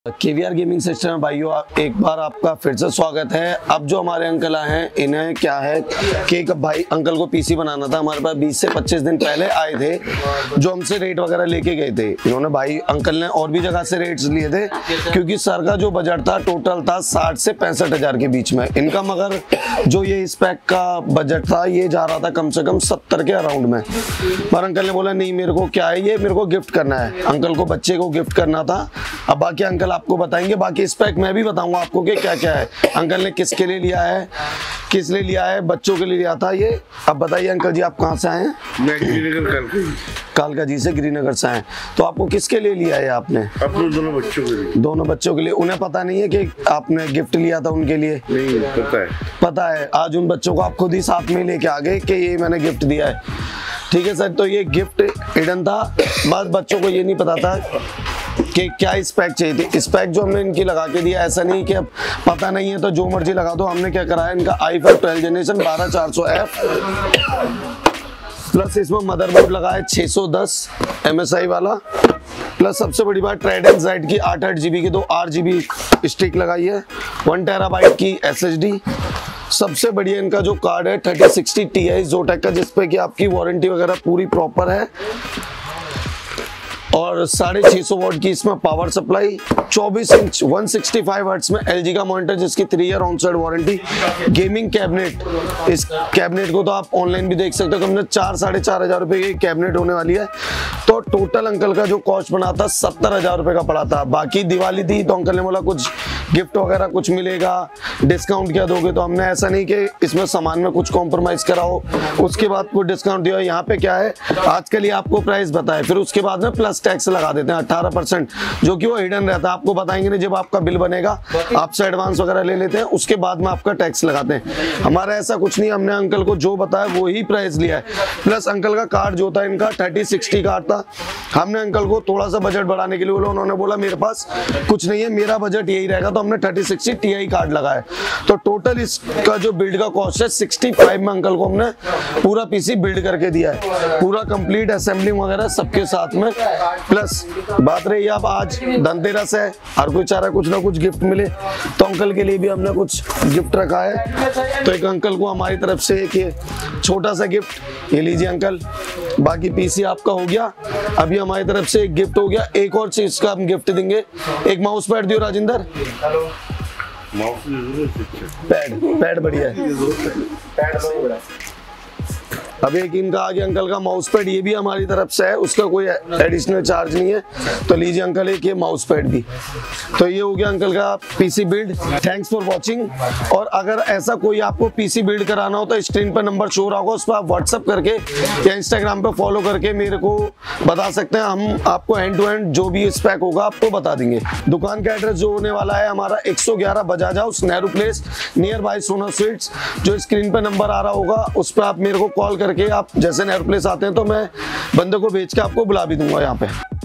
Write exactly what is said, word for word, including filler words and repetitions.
KVR gaming system में भाइयों एक बार आपका फिर से स्वागत है। अब जो हमारे अंकल आए हैं इन्हें क्या है कि एक भाई अंकल को पीसी बनाना था। हमारे पास बीस से पच्चीस दिन पहले आए थे, जो हमसे रेट वगैरह लेके गए थे। इन्होंने भाई अंकल ने और भी जगह से रेट्स लिए थे, क्योंकि सर का जो बजट था टोटल था साठ से पैंसठ हजार के बीच में इनका, मगर जो ये स्पेक का बजट था ये जा रहा था कम से कम सत्तर के अराउंड में। पर अंकल ने बोला नहीं, मेरे को क्या है, ये मेरे को गिफ्ट करना है। अंकल को बच्चे को गिफ्ट करना था। अब बाकी अंकल आपको बताएंगे, बाकी स्पेक मैं भी बताऊंगा आपको कि क्या क्या है। अंकल ने किसके लिए लिया है, किस लिए लिया है, बच्चों के लिए लिया था ये। अब बताइए अंकल जी, आप कहाँ से आए हैं? मैं गिरीनगर कालका कालका जी से, गिरीनगर से आए। तो आपको किसके लिए लिया है आपने? अपने दोनों बच्चों के लिए। दोनों बच्चों के लिए। उन्हें पता नहीं है कि आपने गिफ्ट लिया था उनके लिए? नहीं पता है। पता है। आज उन बच्चों को आप खुद ही साथ में लेके आ गए कि ये मैंने गिफ्ट दिया है। ठीक है सर, तो ये गिफ्ट हिडन था, बस बच्चों को ये नहीं पता था कि क्या स्पेक चाहिए थी। स्पेक जो हमने इनकी लगा के दिया, ऐसा नहीं कि अब पता नहीं है तो जो मर्जी लगा दो। हमने क्या कराया, इनका आई फाइव ट्वेल्व जनरेशन बारह चार सौ एफ प्लस इसमें मदरबोर्ड लगा है छह सौ दस एम एस आई वाला, प्लस सबसे बड़ी बात ट्राइडेंट ज़ेड की आठ आठ जीबी की दो आठ जीबी स्टिक लगाई है, वन टेराबाइट की एस एच डी। सबसे बढ़िया इनका जो कार्ड है thirty sixty T I Zotac का, जिसपे कि आपकी वारंटी वगैरह पूरी प्रॉपर है, और साढ़े छह सौ वोल्ट की इसमें पावर सप्लाई, चौबीस inch one sixty five hertz में एलजी का मॉनिटर जिसकी three year onsite warranty, gaming cabinet. इस कैबिनेट को तो आप ऑनलाइन भी देख सकते हो, हमने चार साढ़े चार हजार रुपए की कैबिनेट होने वाली है। तो टोटल अंकल का जो कॉस्ट बना था सत्तर हजार रुपए का पड़ा था। बाकी दिवाली थी तो अंकल ने बोला कुछ गिफ्ट वगैरह कुछ मिलेगा, डिस्काउंट क्या दोगे, तो हमने ऐसा नहीं कि इसमें सामान में कुछ कॉम्प्रोमाइज कराओ उसके बाद कोई डिस्काउंट दिया। यहाँ पे क्या है, आजकल ये आपको प्राइस बताए, फिर उसके बाद में प्लस टैक्स लगा देते हैं अठारह परसेंट, जो कि वो हिडन रहता है। आपको बताएंगे नहीं, जब आपका बिल बनेगा आपसे एडवांस वगैरह ले लेते हैं, उसके बाद में आपका टैक्स लगाते हैं। हमारा ऐसा कुछ नहीं, हमने अंकल को जो बताया वो ही प्राइस लिया है। प्लस अंकल का कार्ड जो था इनका थर्टी सिक्सटी कार्ड था, हमने अंकल को थोड़ा सा बजट बढ़ाने के लिए बोला, उन्होंने बोला मेरे पास कुछ नहीं है, मेरा बजट यही रहेगा, तो हमने thirty sixty T I card लगाया। तो टोटल इसका जो बिल्ड का कॉस्ट है सिक्सटी फाइव में अंकल को हमने पूरा पीसी बिल्ड करके दिया है, पूरा कंप्लीट असेंबलिंग वगैरह सबके साथ में। प्लस बात रही अब आज धनतेरस है, हर कोई चाह रहा है कुछ ना कुछ गिफ्ट मिले, तो अंकल के लिए भी हमने कुछ गिफ्ट रखा है। तो एक अंकल को हमारी तरफ से एक छोटा सा गिफ्ट, ये लीजिए अंकल। बाकी पीसी आपका हो गया, अभी हमारी तरफ से एक गिफ्ट हो गया। एक और चीज का हम गिफ्ट देंगे, एक माउस पैड दियो राजेंद्र। पैड पैड बढ़िया है। अब एक इनका आ गया अंकल का माउस पैड, ये भी हमारी तरफ से है, उसका कोई एडिशनल चार्ज नहीं है। तो लीजिए अंकल एक ये माउस पैड भी। तो ये हो गया अंकल का PC build. Thanks for watching. और अगर ऐसा कोई आपको पीसी बिल्ड कराना हो तो स्क्रीन पर नंबर शो रहा होगा, उस पर आप व्हाट्सअप करके या इंस्टाग्राम पे फॉलो करके मेरे को बता सकते हैं। हम आपको हैंड टू हैंड जो भी स्पेक होगा आपको बता देंगे। दुकान का एड्रेस जो होने वाला है हमारा एक सौ ग्यारह Bajaj house, Nehru place, near by Sona sweets. जो स्क्रीन पर नंबर आ रहा होगा उस पर आप मेरे को कॉल कर के आप जैसे नेहरू प्लेस आते हैं तो मैं बंदे को भेज के आपको बुला भी दूंगा यहाँ पे।